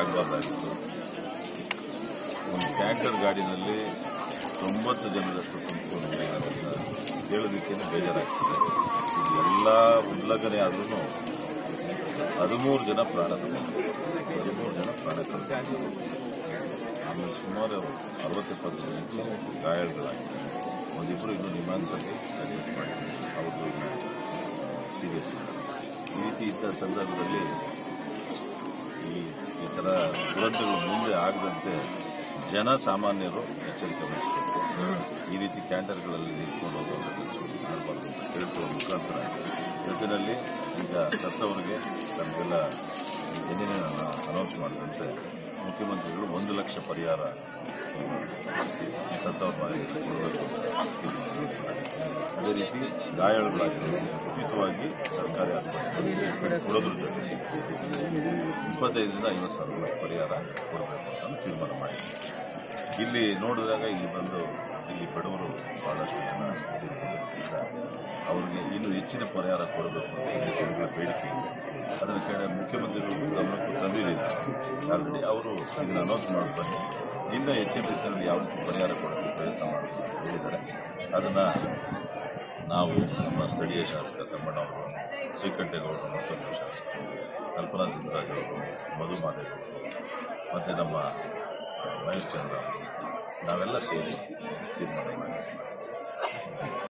ಆಗಬಾರ್ದಾಗಿತ್ತು. ಒಂದು ಟ್ಯಾಂಕರ್ ಗಾಡಿನಲ್ಲಿ 90 ಜನರಷ್ಟು ತುಂಬಿಕೊಂಡು ಹೇಳೋದಕ್ಕೆ ಬೇಜಾರಾಗ್ತದೆ. ಇದೆಲ್ಲ ಉಲ್ಲಂಘನೆ ಆದ್ರೂ 13 ಜನ ಪ್ರಾಣ ಕಳೆದಿದ್ದಾರೆ. ಆಮೇಲೆ ಸುಮಾರು 60-70 ಜನಕ್ಕೆ ಗಾಯಗಳಾಗಿದೆ. ಒಂದಿಬ್ಬರು ಇನ್ನೂ ನಿಮಾನ್ಸಲ್ಲಿ ಅಡ್ಮಿಟ್ ಮಾಡಿದ್ದಾರೆ. ಅವ್ರದ್ದು ಸೀರಿಯಸ್. ಈ ರೀತಿ ಇದ್ದ ಸಂದರ್ಭದಲ್ಲಿ ಈ ಥರ ದುರಂತಗಳು ಮುಂದೆ ಆಗದಂತೆ ಜನ ಸಾಮಾನ್ಯರು ಎಚ್ಚರಿಕೆ ವಹಿಸಬೇಕು. ಈ ರೀತಿ ಕ್ಯಾಂಟರ್ಗಳಲ್ಲಿ ನಿಂತ್ಕೊಂಡು ಹೋಗುವಂಥ ಕೆಲಸಗಳು ಮಾಡಬಾರ್ದು ಅಂತ ಕೇಳ್ಕೊಳ್ಳೋ ಮುಖಾಂತರ ಜೊತೆಯಲ್ಲಿ ಈಗ ಸತ್ತವರಿಗೆ ತಮಗೆಲ್ಲ ಏನೇನೇ ಅನೌನ್ಸ್ ಮಾಡಿದಂತೆ ಮುಖ್ಯಮಂತ್ರಿಗಳು 1 ಲಕ್ಷ ಪರಿಹಾರ ಸತ್ತವರ ಮನೆಗೆ ಕೊಡಬೇಕು. ಅದೇ ರೀತಿ ಗಾಯಾಳುಗಳಾಗಿರೋದು ಉಚಿತವಾಗಿ ಸರ್ಕಾರಿ ಆಸ್ಪತ್ರೆಗೆ ಕೊಡೋದ್ರ ಜೊತೆ 25ರಿಂದ 50 ಸಾವಿರ ಪರಿಹಾರ ಕೊಡಬೇಕು ಅಂತ ತೀರ್ಮಾನ ಮಾಡಿದ್ದಾರೆ. ಇಲ್ಲಿ ನೋಡಿದಾಗ ಇಲ್ಲಿ ಬಂದು ಇಲ್ಲಿ ಬಡವರು ಬಹಳಷ್ಟು ಜನ ಅವರಿಗೆ ಇನ್ನೂ ಹೆಚ್ಚಿನ ಪರಿಹಾರ ಕೊಡಬೇಕು ಅಂತ ಬೇಡಿಕೆ ಇದೆ. ಅದನ್ನು ಕೇಳಿ ಮುಖ್ಯಮಂತ್ರಿಗಳು ಗಮನಕ್ಕೂ ತಂದಿದ್ದೀನಿ. ಆಲ್ರೆಡಿ ಅವರು ಇದನ್ನು ಅನೌನ್ಸ್ ಮಾಡ್ತಾರೆ. ಇನ್ನೂ ಹೆಚ್ಚಿನ ರೀತಿಯಲ್ಲಿ ಯಾವ ರೀತಿ ಪರಿಹಾರ ಕೊಡೋಕ್ಕೆ ಪ್ರಯತ್ನ ಮಾಡಬೇಕು ಅಂತ ಹೇಳಿದ್ದಾರೆ. ಅದನ್ನು ನಾವು ನಮ್ಮ ಸ್ಥಳೀಯ ಶಾಸಕ ತಮ್ಮಣ್ಣವರು, ಶ್ರೀಕಂಠೇಗೌಡರು, ಮತ್ತೊಂದು ಶಾಸಕರು, ಕಲ್ಪನಾ ಸಿದ್ದರಾಜ್ ಅವರು, ಮಧು ಮಾದೇಗೌಡರು ಮತ್ತು ನಮ್ಮ ಮಹೇಶ್ ಚಂದ್ರ ನಾವೆಲ್ಲ ಸೇರಿ ತೀರ್ಮಾನ ಮಾಡಿದ್ದೀವಿ.